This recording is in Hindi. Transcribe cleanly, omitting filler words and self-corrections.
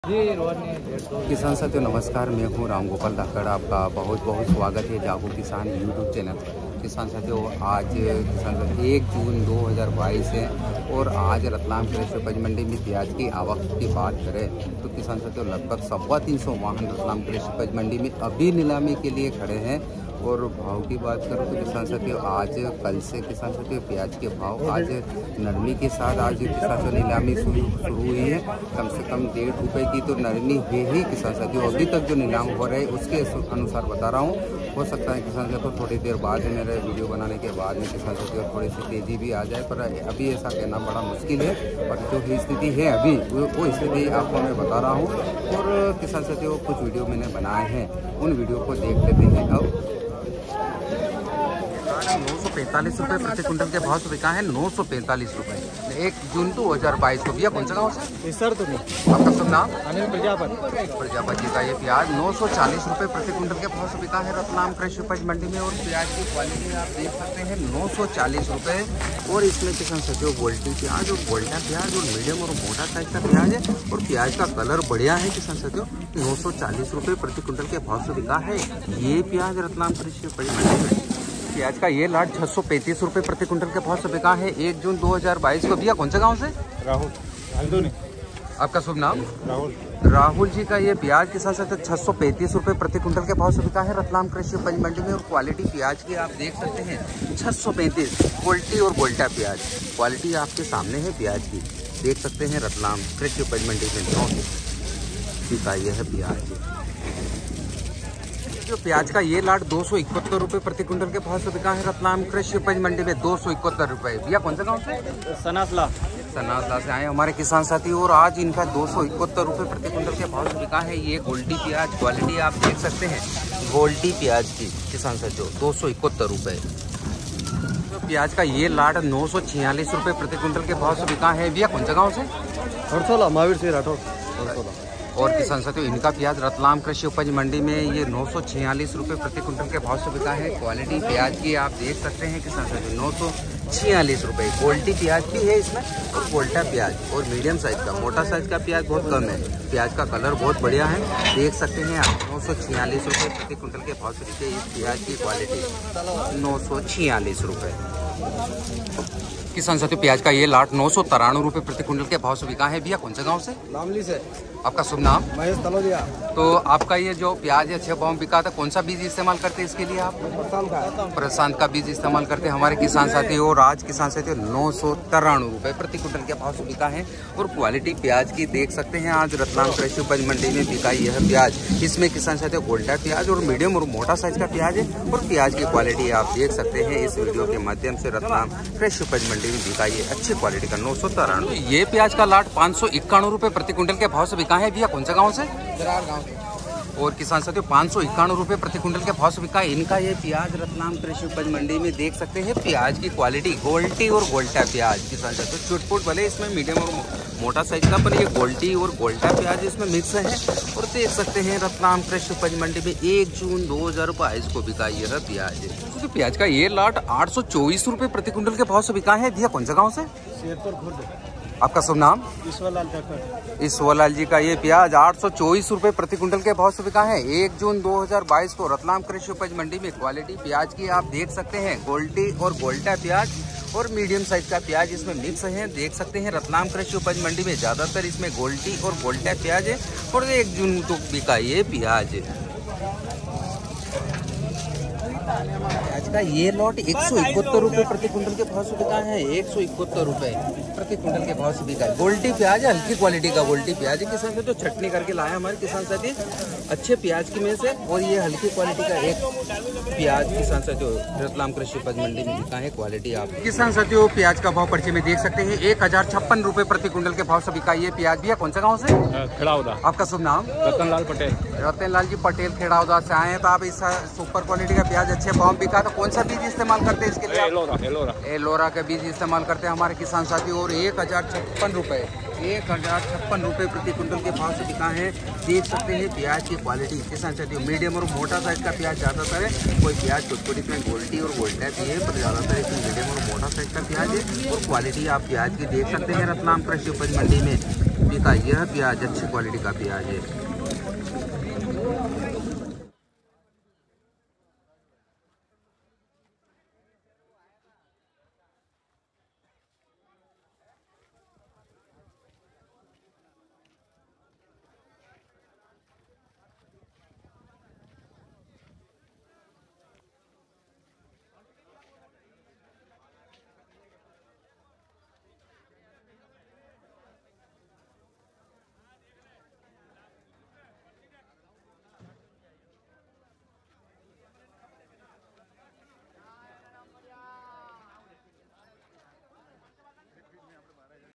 किसान साथियों नमस्कार, मैं हूं राम गोपाल धाकड़। आपका बहुत बहुत स्वागत है जागो किसान यूट्यूब चैनल पर। किसान साथियों आज 1 जून 2022 है और आज रतलाम कृषि उपज मंडी में प्याज की आवक की बात करें तो किसान साथियों लगभग 350 वाहन रतलाम कृषि उपज मंडी में अभी नीलामी के लिए खड़े हैं। और भाव की बात करूँ तो किसान साथियों आज कल से किसान साथियों प्याज के भाव आज नरमी के साथ आज किसान साथियों नीलामी शुरू हुई है। कम से कम 1.5 रुपये की तो नरमी है ही किसान साथियों। अभी तक जो नीलाम हो रहे हैं उसके अनुसार बता रहा हूँ। हो सकता है किसान साथियों थोड़ी देर बाद मेरे वीडियो बनाने के बाद में किसान साथियों थोड़ी सी तेज़ी भी आ जाए, पर अभी ऐसा कहना बड़ा मुश्किल है। और जो स्थिति है अभी वो स्थिति आपको मैं बता रहा हूँ। और किसान साथियों कुछ वीडियो मैंने बनाए हैं, उन वीडियो को देख लेते हैं। अब 945 रुपये प्रति क्विंटल के भाव से बिका है। 945 रुपये 1 जून 2022 को। भैया कौन सा गाँव से सर? तो आपका शुभ नाम? अनिल प्रजापति जी का ये प्याज 940 रुपये प्रति क्विंटल के भाव से बिका है रतलाम कृषि उपज मंडी में। और प्याज की क्वालिटी आप देख सकते हैं 940 रुपये। और इसमें किसान साथियों गोल्टी प्याज और गोल्टा प्याज और मीडियम और मोटा साइज का प्याज है। और प्याज का कलर बढ़िया है किसान साथियों। 940 रुपये प्रति क्विंटल के भाव से बिका है ये प्याज रतलाम कृषि उपज मंडी में। प्याज का ये लाट 635 रुपये प्रति क्विंटल के भाव से बिका है 1 जून 2022 को। भैया कौन सा गांव से? राहुल। आपका शुभ नाम? राहुल। राहुल जी का ये प्याज किसान साथियों 635 रुपये प्रति क्विंटल के भाव से बिका है रतलाम कृषि उपज मंडी में। और क्वालिटी प्याज की आप देख सकते हैं 635 गोल्टी और गोल्टा प्याज। क्वालिटी आपके सामने है प्याज की, देख सकते हैं रतलाम कृषि उपज मंडी में 9 बिका ये है प्याज। जो प्याज का ये लाट 271 रुपये प्रति क्विंटल के भाव से बिका है रतलाम कृषि उपज मंडी में 271 रुपये। भैया कौन सा गाँव से? सनासला से आए हमारे किसान साथी। और आज इनका 271 रुपये प्रति क्विंटल के भाव से बिका है ये गोल्टी प्याज। क्वालिटी आप देख सकते हैं गोल्टी प्याज की किसान साथियों 271 रुपये। तो प्याज का ये लाट 946 रुपये प्रति क्विंटल के भाव से बिका है। भैया कौन सा गाँव से? हरसोला महावीर से राठौर। और किसान साथियों इनका प्याज रतलाम कृषि उपज मंडी में ये 946 रुपये प्रति क्विंटल के भाव से बिका है। क्वालिटी प्याज की आप देख सकते हैं किसान साथियों 946 रुपये। गोल्टी प्याज भी है इसमें और गोल्टा प्याज और मीडियम साइज का। मोटा साइज का प्याज बहुत कम है। प्याज का कलर बहुत बढ़िया है, देख सकते हैं आप। 946 रुपये प्रति क्विंटल के भाव से बिके इस प्याज की क्वालिटी 946 रुपये। किसान साथियों प्याज का ये लाट 993 रुपये प्रति क्विंटल के भाव से बिका है। भैया कौन सा गाँव से? नामली से। आपका शुभ नाम? महेश तलोदिया। तो आपका ये जो प्याज है 6 भाव बिका था, कौन सा बीज इस्तेमाल करते हैं इसके लिए आप? प्रशांत का बीज इस्तेमाल करते हैं हमारे किसान साथी। और आज किसान साथी 993 रुपये प्रति क्विंटल के भाव से बिका है। और क्वालिटी प्याज की देख सकते हैं आज रतलाम कृषि उपज मंडी में बिका यह प्याज। इसमें किसान साथी गोल्टा प्याज और मीडियम और मोटा साइज का प्याज है। और प्याज की क्वालिटी आप देख सकते हैं इस वीडियो के माध्यम से रतलाम कृषि उपज मंडी में बिका ये अच्छी क्वालिटी का 993। ये प्याज का लाट 591 रुपये प्रति क्विंटल के भाव से बिका है। भैया कौन सा गाँव से? और किसान साथियों 591 रुपये प्रति क्विंटल के भाव से बिका इनका ये प्याज रतलाम कृषि उपज मंडी में। देख सकते हैं प्याज की क्वालिटी गोल्टी और गोल्टा प्याज किसान साथियों। चुटपुट भले इसमें मीडियम और मोटा साइज का, पर ये गोल्टी और गोल्टा प्याज इसमें मिक्स है। और देख सकते हैं रतलाम कृषि उपज मंडी में 1 जून 2022 को बिका ये प्याज। तो प्याज का ये लाट 824 रुपये प्रति क्विंटल के भाव से बिका है। भैया कौन सा गाँव से? आपका शुभ नाम? ईश्वरलाल जी का ये प्याज 824 रुपये प्रति क्विंटल के भाव से बिका है 1 जून 2022 को रतलाम कृषि उपज मंडी में। क्वालिटी प्याज की आप देख सकते हैं गोल्टी और गोल्टा प्याज और मीडियम साइज का प्याज इसमें मिक्स है। देख सकते हैं रतलाम कृषि उपज मंडी में ज़्यादातर इसमें गोल्टी और गोल्टा प्याज है। और 1 जून को बिका ये प्याज। प्याज का ये लॉट 171 रुपये प्रति क्विंटल के भाव से बिका है। 171 रुपये प्रति क्विंटल के भाव से बिका है। गोल्टी प्याज है, हल्की क्वालिटी का गोल्टी प्याज है किसान से। तो चटनी करके लाया हमारे किसान साथी अच्छे प्याज की में से। और ये हल्की क्वालिटी का एक प्याज किसान साथियों रतलाम कृषि उपज मंडी में बिका है। क्वालिटी आप किसान साथियों प्याज का भाव पर्चे में देख सकते हैं 1056 रुपये प्रति क्विंटल के भाव से बिका ये प्याज। भैया कौन सा गाँव से? खेड़ाउदा। आपका शुभ नाम? रतनलाल पटेल। रतनलाल जी पटेल खेड़ाउदा से आए हैं। तो आप इस सुपर क्वालिटी का प्याज अच्छे भाव बिका, तो कौन सा बीज इस्तेमाल करते हैं इसके लिए? एलोरा का बीज इस्तेमाल करते हैं हमारे किसान साथी। और 1056 रुपये प्रति क्विंटल के भाव से बिका है। देख सकते हैं प्याज की क्वालिटी किसान साथियों। मीडियम और मोटा साइज का प्याज ज़्यादातर है। कोई प्याज छोटी इसमें गोल्टी और गोल्टा भी है, पर ज़्यादातर इसमें मीडियम और मोटा साइज का प्याज है। और क्वालिटी आप प्याज की देख सकते हैं रतलाम कृषि उपज मंडी में। बिका यह प्याज अच्छी क्वालिटी का प्याज है।